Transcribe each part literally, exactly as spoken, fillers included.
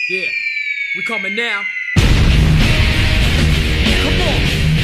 Yeah, we coming now. Come on.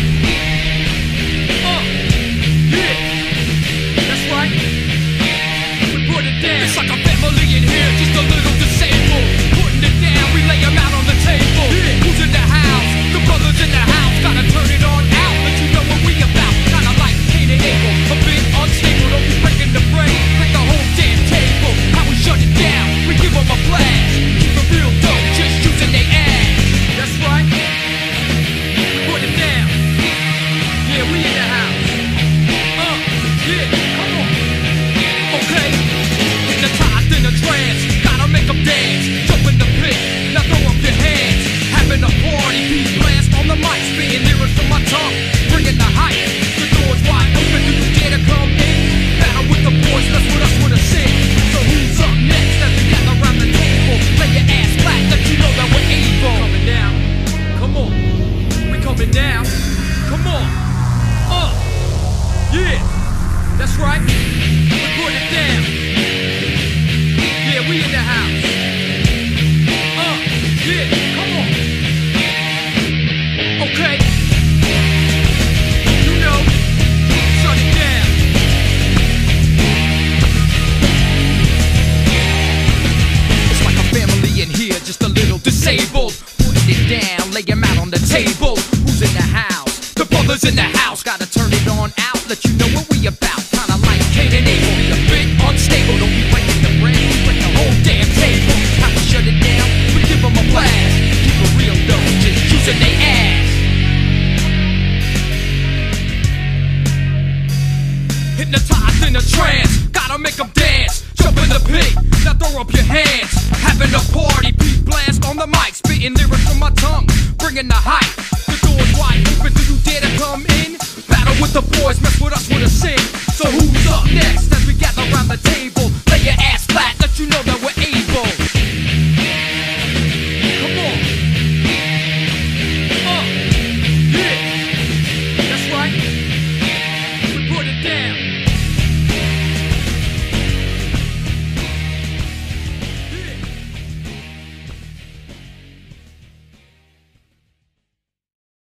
Uh, yeah, that's right. We put it down. It's like a family in here, just a little disabled. Putting it down, we lay them out on the table. Yeah. Who's in the house? The brothers in the house. Gotta turn it on out, let you know what we about. Kinda like Cain and Abel, a bit unstable. Don't be breaking the brain, break the whole damn table. How we shut it down, we give them a blast. Keep it real dope, just using they ass. That's right. Put it down. Yeah, we in the house. Uh, yeah, come on. Okay. Hypnotized in a trance, gotta make them dance. Jump in the pit, now throw up your hands. Having a party, beat blast on the mic, spitting lyrics from my tongue, bringing the hype. The door's wide open, do you dare to come in? Battle with the boys, let's put us with a sing. So who's up next as we gather around the table? Lay your ass flat, let you know that we're able. Coming down, come on, we coming down, come on, uh, yeah, that's right, we put it down, yeah, we in the house, uh, yeah, come on, okay, you know, shut it down. It's like a family in here, just a little disabled. Putting it down, lay them out on the table. Who's in the house? The brothers in the house. Gotta turn it on out, let you know what we about. Kinda like Cain and Abel, be a bit unstable. Don't be breaking the brain, we break the whole damn table. How we shut it down, we give them a blast. Keep it real though, just using they ass. Hypnotized in a trance, gotta make them dance. Jump in the pit, now throw up your hands. Having a party, beat blast on the mic, spitting lyrics from my tongue, bringing the hype. The door's wide open, do you dare to come in? Battle with the boys, mess with us with a sing. So who's up next?